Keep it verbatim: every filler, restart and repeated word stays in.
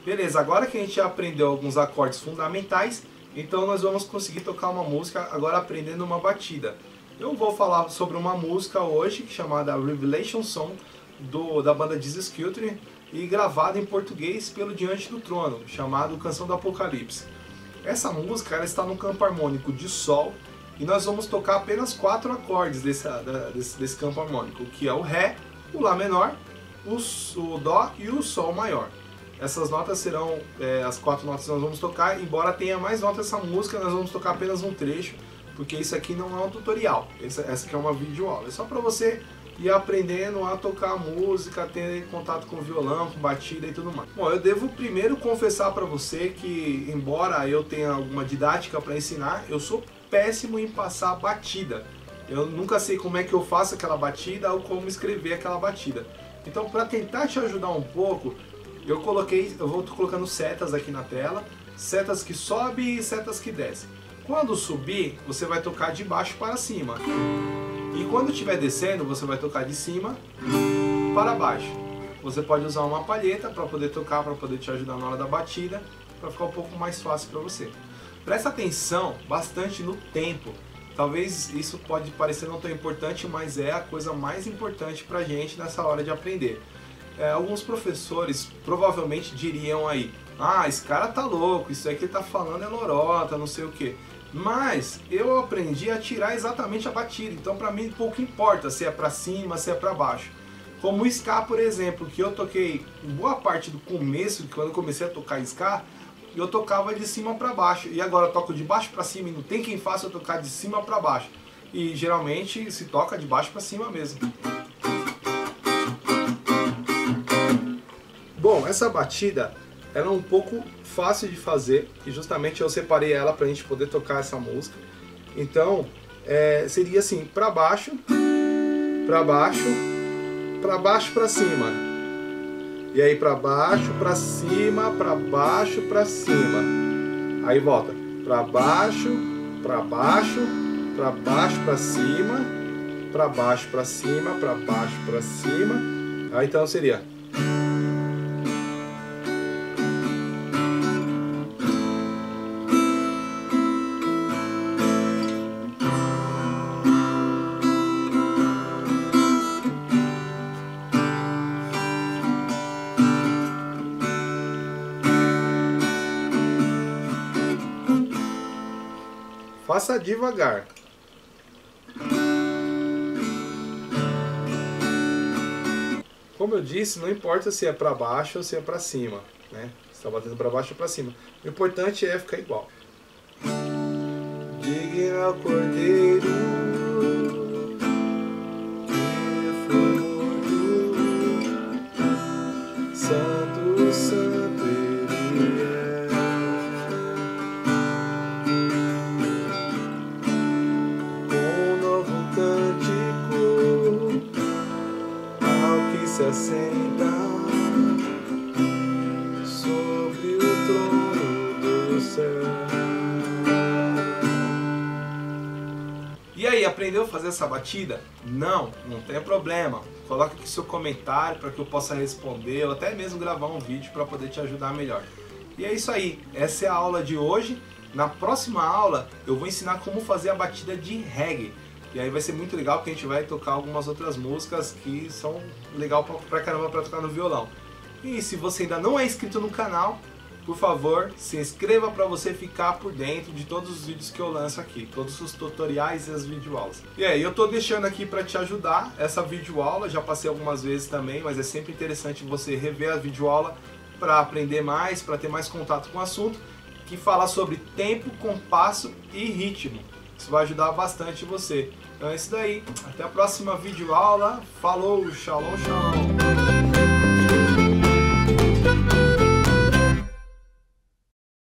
Beleza, agora que a gente já aprendeu alguns acordes fundamentais, então nós vamos conseguir tocar uma música agora aprendendo uma batida. Eu vou falar sobre uma música hoje chamada Revelation Song do, da banda Jesus Culture e gravada em português pelo Diante do Trono, chamado Canção do Apocalipse. Essa música ela está no campo harmônico de Sol e nós vamos tocar apenas quatro acordes desse, desse, desse campo harmônico, que é o Ré, o Lá menor, o, o Dó e o Sol maior. Essas notas serão é, as quatro notas que nós vamos tocar, embora tenha mais notas essa música, nós vamos tocar apenas um trecho, porque isso aqui não é um tutorial, essa, essa aqui é uma videoaula, é só para você ir aprendendo a tocar música, ter contato com violão, com batida e tudo mais. Bom, eu devo primeiro confessar para você que, embora eu tenha alguma didática para ensinar, eu sou péssimo em passar batida. Eu nunca sei como é que eu faço aquela batida ou como escrever aquela batida. Então, para tentar te ajudar um pouco, eu coloquei, eu vou colocando setas aqui na tela, setas que sobem e setas que descem. Quando subir, você vai tocar de baixo para cima. E quando estiver descendo, você vai tocar de cima para baixo. Você pode usar uma palheta para poder tocar, para poder te ajudar na hora da batida, para ficar um pouco mais fácil para você. Presta atenção bastante no tempo. Talvez isso pode parecer não tão importante, mas é a coisa mais importante para a gente nessa hora de aprender. É, alguns professores provavelmente diriam aí, ah, esse cara tá louco, isso aí que ele tá falando é lorota, não sei o que. Mas eu aprendi a tirar exatamente a batida, então para mim pouco importa se é para cima, se é para baixo. Como o ska, por exemplo, que eu toquei boa parte do começo, quando eu comecei a tocar ska, eu tocava de cima para baixo, e agora eu toco de baixo para cima, e não tem quem faça eu tocar de cima para baixo. E geralmente se toca de baixo para cima mesmo. Bom, essa batida ela é um pouco fácil de fazer e justamente eu separei ela para a gente poder tocar essa música. Então é, seria assim, para baixo, para baixo, para baixo, para cima. E aí para baixo, para cima, para baixo, para cima. Aí volta, para baixo, para baixo, para baixo, para cima, para baixo, para cima, para baixo, para cima. Aí então seria faça devagar. Como eu disse, não importa se é para baixo ou se é para cima, né? Se está batendo para baixo ou para cima. O importante é ficar igual. Diga ao cordeiro que foi morto, santo, santo ele é. Se assenta sobre o trono do céu. E aí, aprendeu a fazer essa batida? Não, não tem problema. Coloque aqui seu comentário para que eu possa responder ou até mesmo gravar um vídeo para poder te ajudar melhor. E é isso aí, essa é a aula de hoje. Na próxima aula eu vou ensinar como fazer a batida de reggae. E aí vai ser muito legal porque a gente vai tocar algumas outras músicas que são legal pra, pra caramba pra tocar no violão. E se você ainda não é inscrito no canal, por favor, se inscreva para você ficar por dentro de todos os vídeos que eu lanço aqui, todos os tutoriais e as videoaulas. E aí, eu tô deixando aqui para te ajudar essa videoaula, já passei algumas vezes também, mas é sempre interessante você rever a videoaula para aprender mais, para ter mais contato com o assunto, que fala sobre tempo, compasso e ritmo. Isso vai ajudar bastante você. Então é isso daí. Até a próxima videoaula. Falou, shalom, shalom.